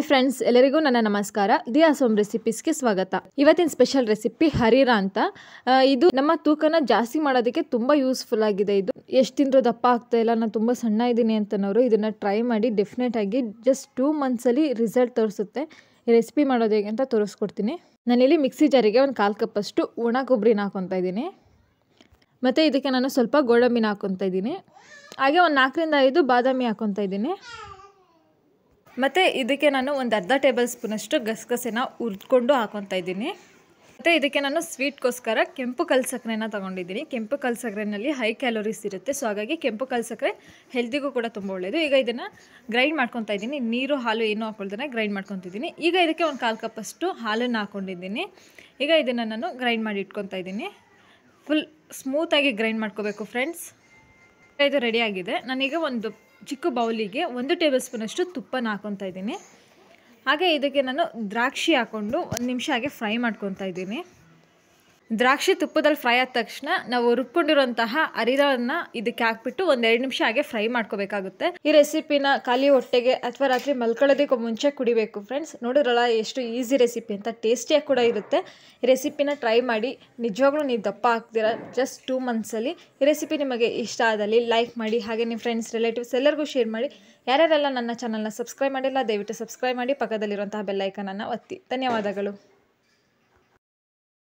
Friends, ಎಲ್ಲರಿಗೂ ನನ್ನ ನಮಸ್ಕಾರ. ದಿಯಾಸ್ ಹೋಮ್ ರೆಸಿಪೀಸ್ಗೆ ಸ್ವಾಗತ. ಇವತ್ತಿನ ಸ್ಪೆಷಲ್ ರೆಸಿಪಿ ಹರಿರ ಅಂತ. ಇದು ನಮ್ಮ ತೂಕನ ಜಾಸ್ತಿ ಮಾಡೋದಕ್ಕೆ ತುಂಬ ಯೂಸ್ಫುಲ್ ಆಗಿದೆ. ಇದು ಎಷ್ಟು ತಿಂದರೂ ದಪ್ಪ ಆಗ್ತಾ ಇಲ್ಲ, ನಾನು ತುಂಬ ಸಣ್ಣ ಇದ್ದೀನಿ ಅಂತನವರು ಇದನ್ನು ಟ್ರೈ ಮಾಡಿ ಡೆಫಿನೆಟ್ ಆಗಿ ಜಸ್ಟ್ 2 ಮಂತ್ಸಲ್ಲಿ ರಿಸಲ್ಟ್ ತೋರಿಸುತ್ತೆ. ಈ ರೆಸಿಪಿ ಮಾಡೋದು ಹೇಗೆ ಅಂತ ತೋರಿಸ್ಕೊಡ್ತೀನಿ. ನಾನಿಲ್ಲಿ ಮಿಕ್ಸಿ ಜಾರಿಗೆ ಒಂದು 1/4 ಕಪ್ಪಷ್ಟು ಒಣ ಕೊಬ್ಬರಿನ ಹಾಕೊತಾ ಇದ್ದೀನಿ. ಮತ್ತು ಇದಕ್ಕೆ ನಾನು ಸ್ವಲ್ಪ ಗೋಡಂಬಿನ ಹಾಕೊತಾ ಇದ್ದೀನಿ. ಹಾಗೆ ಒಂದು 4 ರಿಂದ 5 ಬಾದಾಮಿ ಹಾಕೊತಾ ಇದ್ದೀನಿ. ಮತ್ತು ಇದಕ್ಕೆ ನಾನು ಒಂದು ಅರ್ಧ ಟೇಬಲ್ ಸ್ಪೂನಷ್ಟು ಗಸಗಸೆನ ಹುರಿದ್ಕೊಂಡು ಹಾಕೊತಾ ಇದ್ದೀನಿ. ಮತ್ತು ಇದಕ್ಕೆ ನಾನು ಸ್ವೀಟ್ಗೋಸ್ಕರ ಕೆಂಪು ಕಲ್ಲು ಸಕ್ಕರೆನ ತೊಗೊಂಡಿದ್ದೀನಿ. ಕೆಂಪು ಕಲ್ಲು ಸಕ್ಕರೆನಲ್ಲಿ ಹೈ ಕ್ಯಾಲೋರೀಸ್ ಇರುತ್ತೆ, ಸೊ ಹಾಗಾಗಿ ಕೆಂಪು ಕಲ್ಲು ಸಕ್ಕರೆ ಹೆಲ್ದಿಗೂ ಕೂಡ ತುಂಬ ಒಳ್ಳೆಯದು. ಈಗ ಇದನ್ನು ಗ್ರೈಂಡ್ ಮಾಡ್ಕೊತಾ ಇದ್ದೀನಿ. ನೀರು ಹಾಲು ಏನೂ ಹಾಕೊಳ್ದೇ ಗ್ರೈಂಡ್ ಮಾಡ್ಕೊತಿದ್ದೀನಿ. ಈಗ ಇದಕ್ಕೆ ಒಂದು 1/4 ಕಪ್ಪಷ್ಟು ಹಾಲನ್ನು ಹಾಕ್ಕೊಂಡಿದ್ದೀನಿ. ಈಗ ಇದನ್ನು ನಾನು ಗ್ರೈಂಡ್ ಮಾಡಿ ಇಟ್ಕೊತಾ ಇದ್ದೀನಿ. ಫುಲ್ ಸ್ಮೂತಾಗಿ ಗ್ರೈಂಡ್ ಮಾಡ್ಕೋಬೇಕು ಫ್ರೆಂಡ್ಸ್. ಇದು ರೆಡಿಯಾಗಿದೆ. ನಾನೀಗ ಒಂದು ಚಿಕ್ಕ ಬೌಲಿಗೆ 1 ಟೇಬಲ್ ಸ್ಪೂನಷ್ಟು ತುಪ್ಪನ ಹಾಕ್ಕೊತಾ ಇದ್ದೀನಿ. ಹಾಗೆ ಇದಕ್ಕೆ ನಾನು ದ್ರಾಕ್ಷಿ ಹಾಕ್ಕೊಂಡು 1 ನಿಮಿಷ ಹಾಗೆ ಫ್ರೈ ಮಾಡ್ಕೊತಾ ಇದ್ದೀನಿ. ದ್ರಾಕ್ಷಿ ತುಪ್ಪದಲ್ಲಿ ಫ್ರೈ ಆದ ತಕ್ಷಣ ನಾವು ರುಬ್ಕೊಂಡಿರುವಂತಹ ಹರಿರನ್ನು ಇದಕ್ಕೆ ಹಾಕ್ಬಿಟ್ಟು 1-2 ನಿಮಿಷ ಹಾಗೆ ಫ್ರೈ ಮಾಡ್ಕೋಬೇಕಾಗುತ್ತೆ. ಈ ರೆಸಿಪಿನ ಖಾಲಿ ಹೊಟ್ಟೆಗೆ ಅಥವಾ ರಾತ್ರಿ ಮಲ್ಕೊಳ್ಳೋದಕ್ಕೆ ಮುಂಚೆ ಕುಡಿಬೇಕು ಫ್ರೆಂಡ್ಸ್. ನೋಡಿದ್ರಲ್ಲ ಎಷ್ಟು ಈಸಿ ರೆಸಿಪಿ ಅಂತ, ಟೇಸ್ಟಿಯಾಗಿ ಕೂಡ ಇರುತ್ತೆ. ಈ ರೆಸಿಪಿನ ಟ್ರೈ ಮಾಡಿ, ನಿಜವಾಗ್ಲೂ ನೀವು ದಪ್ಪ ಆಗ್ತೀರಾ ಜಸ್ಟ್ 2 ಮಂತ್ಸಲ್ಲಿ. ಈ ರೆಸಿಪಿ ನಿಮಗೆ ಇಷ್ಟ ಆದಲ್ಲಿ ಲೈಕ್ ಮಾಡಿ, ಹಾಗೆ ನಿಮ್ಮ ಫ್ರೆಂಡ್ಸ್ ರಿಲೇಟಿವ್ಸ್ ಎಲ್ಲರಿಗೂ ಶೇರ್ ಮಾಡಿ. ಯಾರ್ಯಾರೆಲ್ಲ ನನ್ನ ಚಾನಲ್ನ ಸಬ್ಸ್ಕ್ರೈಬ್ ಮಾಡಿಲ್ಲ ದಯವಿಟ್ಟು ಸಬ್ಸ್ಕ್ರೈಬ್ ಮಾಡಿ, ಪಕ್ಕದಲ್ಲಿರುವಂತಹ ಬೆಲ್ ಐಕನನ್ನು ಒತ್ತಿ. ಧನ್ಯವಾದಗಳು.